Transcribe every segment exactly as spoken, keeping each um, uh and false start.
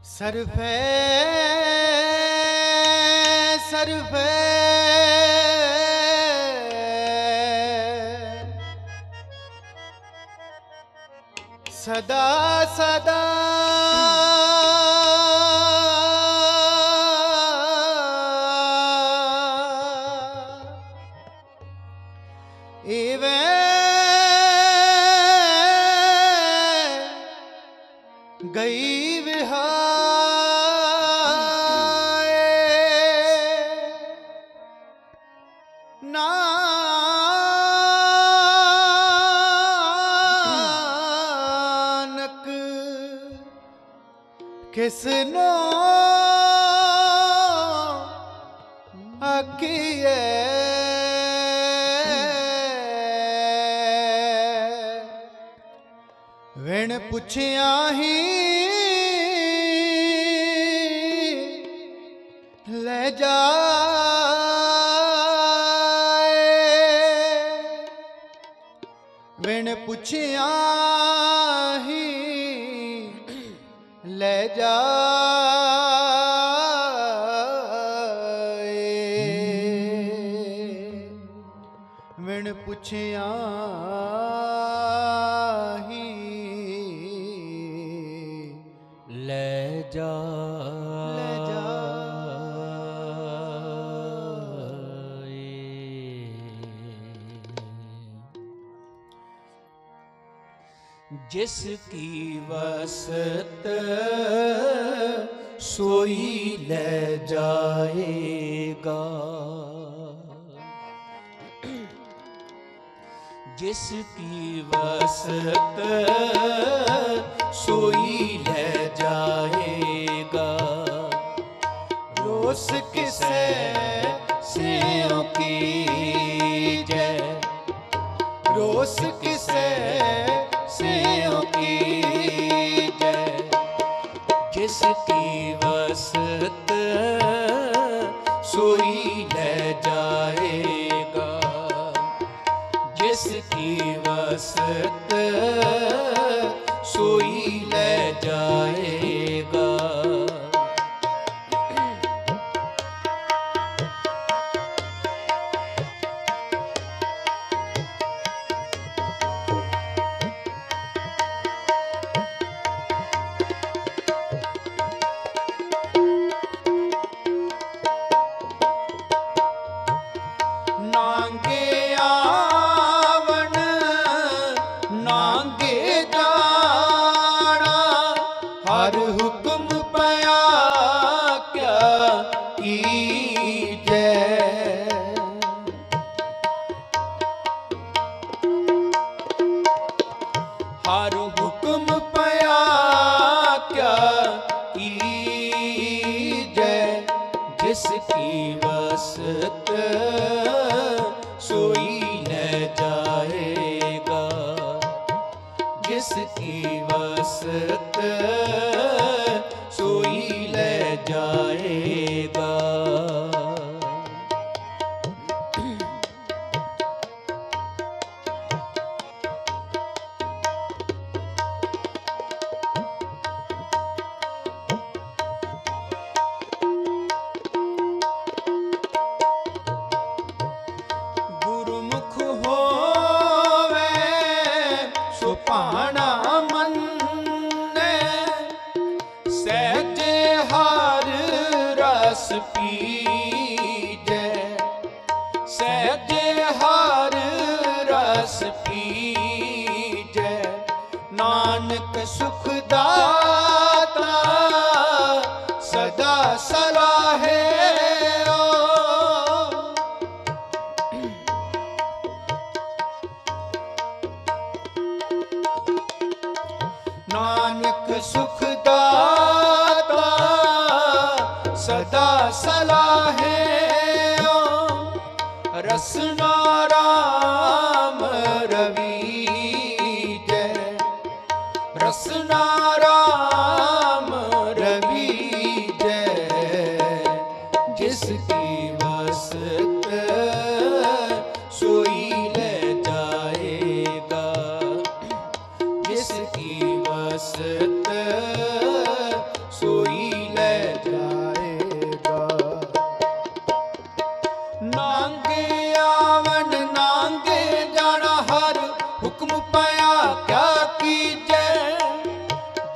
सरफे सरफे सदा सदा इवे गई विहाय नानक किसनो आखिए विण पुछिया ही ले जाए विण पुछिया ही ले जाए विण पुछिया ही ले जा ले जा जिसकी वसत सोई ले जाएगा जिसकी वसत सोई ले जाएगा रोस किसे सियों की जय रोस किसे सियों की जय जिसकी वसत सोई ले जाएगा जिसकी वसत सोई ले जाएगा नांगे आवन नांगे जाना हर हुक्म पया क्या कीजे हर हुक्म पया क्या कीजे जिसकी वसत सोई ले जाएगा जिसकी वसत सोई ले जाएगा गुरुमुख होवे सो पाना मन ने सहजे हर रस पीजे सहजे हर रस पीजे नानक सुखदाता सदा सलाहे नानक सुखदाता सदा सलाहे रसना राम रवि जय रसना राम रवि जय जिसकी वसत सोई ले जाएगा जिसकी वसत सोई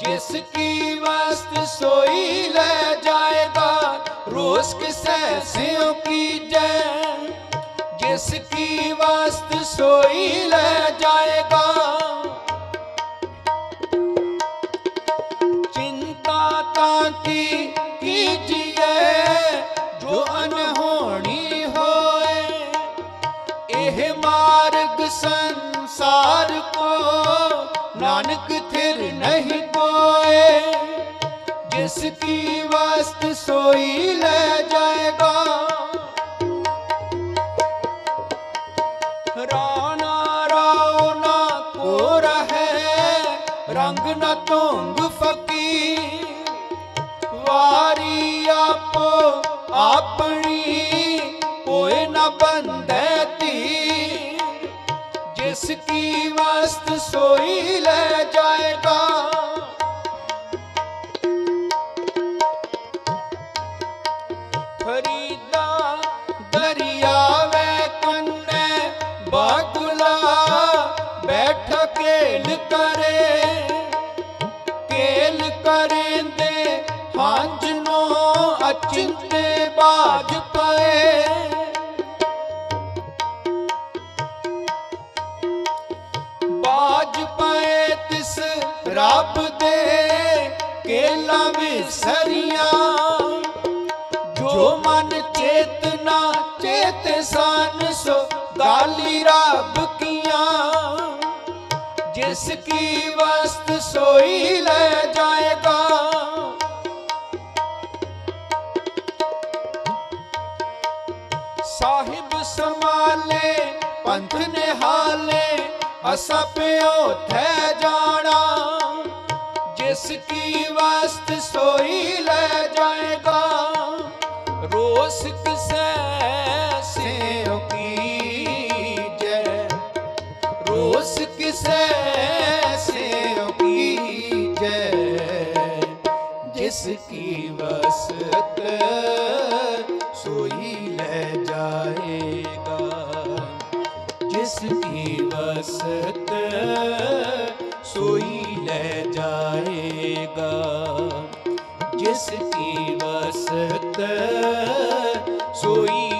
जिसकी वस्तु सोई ले जाएगा, रोष किसे स्यों कीजे। जिसकी वस्तु सोई ले जाएगा, चिंता ताकी कीजिए जो अनहोनी होए। एह मार्ग संसार को नानक थिर नहीं कोए। जिसकी वस्तु सोई ले जाएगा, राणा राव ना को रहे रंग न तुंग फकीर। वारी आपो अपनी कोई न बंदे तीर। जिसकी वस्तु सोई ले जाएगा, फरीदा दरिया वे कन्ने बागुला बैठ केल करे। केल करेंदे हांजनो अचिंते बाज पाए। बाज पाए तिस रब दे केला विसरिया। जो मन चेतना चेते सन सो गाली रब किया। जिसकी वस्तु सोई ले जाएगा, साहिब संभाले पंथ ने हाले असा प्यो थे जाना। जिसकी वस्तु सोई ले जाएगा, रोष किसे स्यों कीजे। रोष किसे स्यों कीजे। जिसकी वस्तु सोई ले जाएगा। जिसकी वस्तु सोई ले जाएगा। जिसकी वस्तु सोई